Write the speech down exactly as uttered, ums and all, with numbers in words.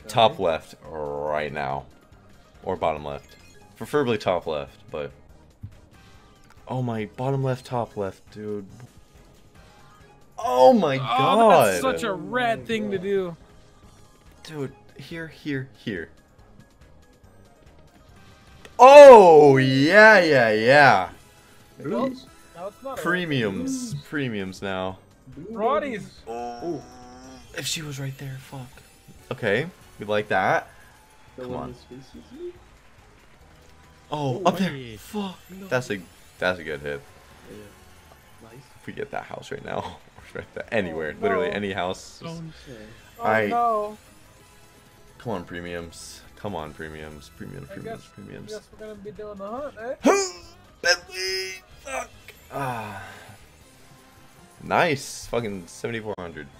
top left right now. Or bottom left. Preferably top left, but... Oh my, bottom left, top left, dude. Oh my Oh, god! that's such a rad thing to do. Dude, here, here, here. Oh, yeah, yeah, yeah. Well, now it's not a Premiums. Premiums now. Roddy's. Oh. If she was right there, fuck. Okay, we like that. Come on. Oh, up there. Fuck. That's a that's a good hit. Nice. If we get that house right now, right there, anywhere, literally any house. Oh, I no. come on, premiums. Come on, premiums. Premium, I premiums, guess, I premiums. guess we're gonna be doing the hunt, eh? Bentley. Fuck. Ah. Nice. Fucking seventy-four hundred.